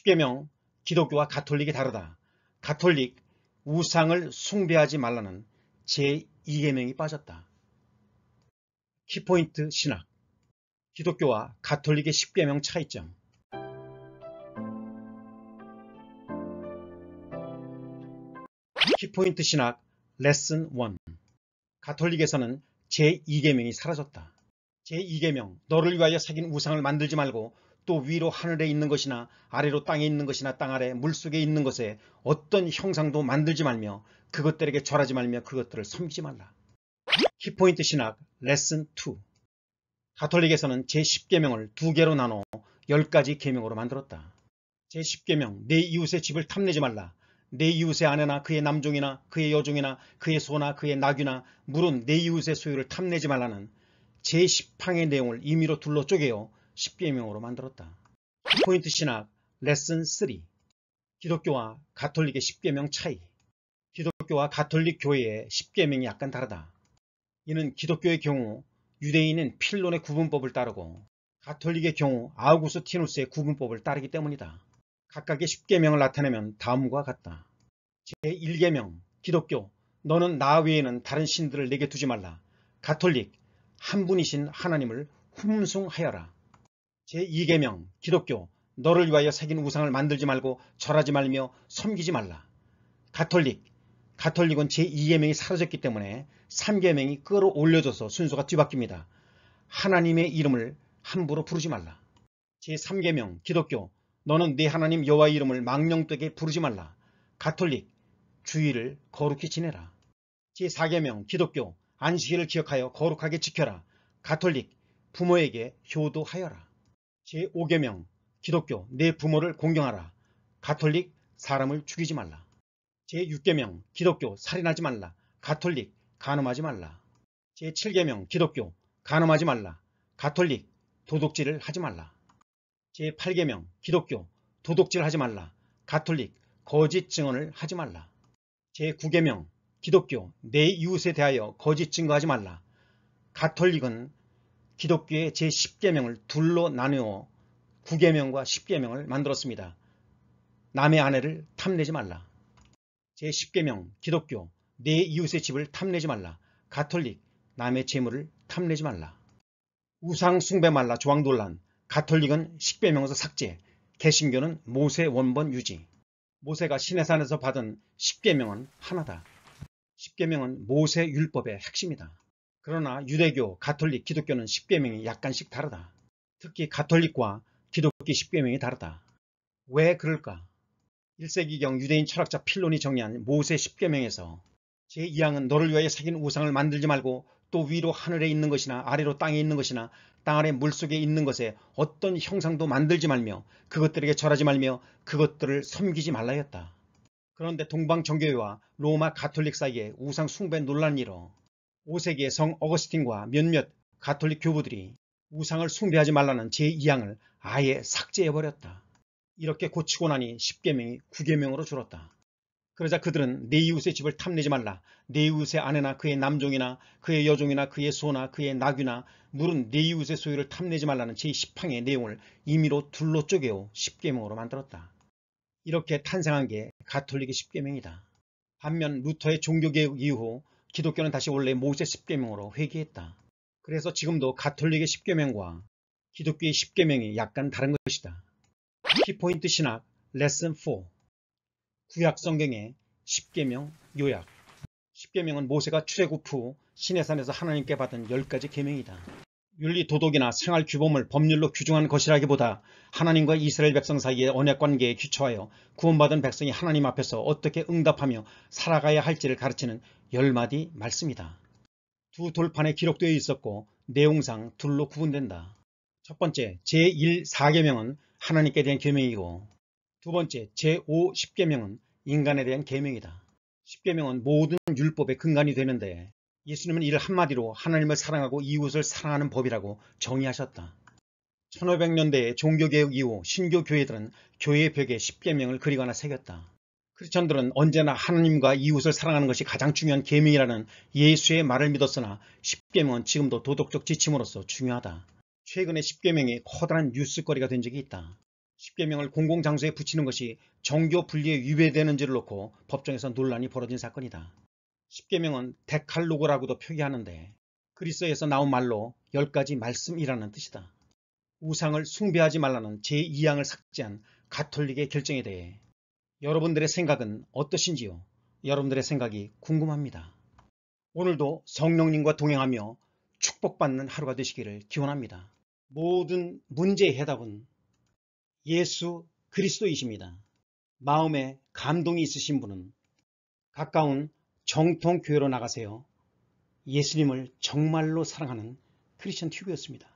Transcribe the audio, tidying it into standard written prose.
십계명 기독교와 가톨릭이 다르다. 가톨릭 우상을 숭배하지 말라는 제2계명이 빠졌다. 키포인트 신학 기독교와 가톨릭의 십계명 차이점. 키포인트 신학 레슨 1. 가톨릭에서는 제2계명이 사라졌다. 제2계명 너를 위하여 새긴 우상을 만들지 말고 또 위로 하늘에 있는 것이나 아래로 땅에 있는 것이나 땅 아래 물속에 있는 것에 어떤 형상도 만들지 말며 그것들에게 절하지 말며 그것들을 섬기지 말라. 키포인트 신학 레슨 2. 가톨릭에서는 제10계명을 2개로 나눠 10가지 계명으로 만들었다. 제10계명 내 이웃의 집을 탐내지 말라. 내 이웃의 아내나 그의 남종이나 그의 여종이나 그의 소나 그의 나귀나 물은 내 이웃의 소유를 탐내지 말라는 제10항의 내용을 임의로 둘러 쪼개어 10계명으로 만들었다. 포인트 신학 레슨 3. 기독교와 가톨릭의 10계명 차이. 기독교와 가톨릭 교회의 10계명이 약간 다르다. 이는 기독교의 경우 유대인은 필론의 구분법을 따르고 가톨릭의 경우 아우구스티누스의 구분법을 따르기 때문이다. 각각의 10계명을 나타내면 다음과 같다. 제1계명 기독교 너는 나 외에는 다른 신들을 내게 두지 말라. 가톨릭 한 분이신 하나님을 흠숭하여라. 제2계명 기독교 너를 위하여 새긴 우상을 만들지 말고 절하지 말며 섬기지 말라. 가톨릭은 제2계명이 사라졌기 때문에 3계명이 끌어올려져서 순서가 뒤바뀝니다. 하나님의 이름을 함부로 부르지 말라. 제3계명 기독교 너는 네 하나님 여호와의 이름을 망령되게 부르지 말라. 가톨릭 주일을 거룩히 지내라. 제4계명 기독교 안식일을 기억하여 거룩하게 지켜라. 가톨릭 부모에게 효도하여라. 제5계명 기독교 내 부모를 공경하라. 가톨릭 사람을 죽이지 말라. 제6계명 기독교 살인하지 말라. 가톨릭 간음하지 말라. 제7계명 기독교 간음하지 말라. 가톨릭 도둑질을 하지 말라. 제8계명 기독교 도둑질하지 말라. 가톨릭 거짓 증언을 하지 말라. 제9계명 기독교 내 이웃에 대하여 거짓 증거하지 말라. 가톨릭은 기독교의 제10계명을 둘로 나누어 9계명과 10계명을 만들었습니다. 남의 아내를 탐내지 말라. 제10계명 기독교 내 이웃의 집을 탐내지 말라. 가톨릭 남의 재물을 탐내지 말라. 우상 숭배 말라 조항논란. 가톨릭은 10계명에서 삭제, 개신교는 모세 원본 유지. 모세가 시내산에서 받은 10계명은 하나다. 10계명은 모세 율법의 핵심이다. 그러나 유대교, 가톨릭, 기독교는 10계명이 약간씩 다르다. 특히 가톨릭과 기독교 10계명이 다르다. 왜 그럴까? 1세기경 유대인 철학자 필론이 정리한 모세 10계명에서 제2항은 너를 위하여 새긴 우상을 만들지 말고 또 위로 하늘에 있는 것이나 아래로 땅에 있는 것이나 땅 아래 물속에 있는 것에 어떤 형상도 만들지 말며 그것들에게 절하지 말며 그것들을 섬기지 말라였다. 그런데 동방정교회와 로마 가톨릭 사이에 우상 숭배 논란이 일어 5세기의 성 어거스틴과 몇몇 가톨릭 교부들이 우상을 숭배하지 말라는 제2항을 아예 삭제해버렸다. 이렇게 고치고 나니 10계명이 9계명으로 줄었다. 그러자 그들은 내 이웃의 집을 탐내지 말라. 내 이웃의 아내나 그의 남종이나 그의 여종이나 그의 소나 그의 나귀나 물은 내 이웃의 소유를 탐내지 말라는 제10항의 내용을 임의로 둘로 쪼개어 10계명으로 만들었다. 이렇게 탄생한 게 가톨릭의 10계명이다. 반면 루터의 종교개혁 이후 기독교는 다시 원래 모세 10계명으로 회귀했다. 그래서 지금도 가톨릭의 10계명과 기독교의 10계명이 약간 다른 것이다. 키포인트 신학 레슨 4. 구약 성경의 10계명 요약. 10계명은 모세가 출애굽 후 시내산에서 하나님께 받은 10가지 계명이다. 윤리 도덕이나 생활 규범을 법률로 규정한 것이라기보다 하나님과 이스라엘 백성 사이의 언약관계에 기초하여 구원받은 백성이 하나님 앞에서 어떻게 응답하며 살아가야 할지를 가르치는 10마디 말씀이다. 두 돌판에 기록되어 있었고 내용상 둘로 구분된다. 첫 번째 제1, 4계명은 하나님께 대한 계명이고 두 번째 제5, 10계명은 인간에 대한 계명이다. 10계명은 모든 율법의 근간이 되는데 예수님은 이를 한마디로 하나님을 사랑하고 이웃을 사랑하는 법이라고 정의하셨다. 1500년대의 종교개혁 이후 신교 교회들은 교회의 벽에 10계명을 그리거나 새겼다. 크리스천들은 언제나 하나님과 이웃을 사랑하는 것이 가장 중요한 계명이라는 예수의 말을 믿었으나 10계명은 지금도 도덕적 지침으로서 중요하다. 최근에 10계명이 커다란 뉴스거리가 된 적이 있다. 십계명을 공공장소에 붙이는 것이 정교 분리에 위배되는지를 놓고 법정에서 논란이 벌어진 사건이다. 십계명은 데칼로고라고도 표기하는데 그리스어에서 나온 말로 10가지 말씀이라는 뜻이다. 우상을 숭배하지 말라는 제2항을 삭제한 가톨릭의 결정에 대해 여러분들의 생각은 어떠신지요? 여러분들의 생각이 궁금합니다. 오늘도 성령님과 동행하며 축복받는 하루가 되시기를 기원합니다. 모든 문제의 해답은 예수 그리스도이십니다. 마음에 감동이 있으신 분은 가까운 정통교회로 나가세요. 예수님을 정말로 사랑하는 크리스천 튜브였습니다.